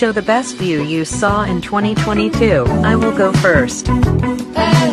show the best view you saw in 2022. I will go first.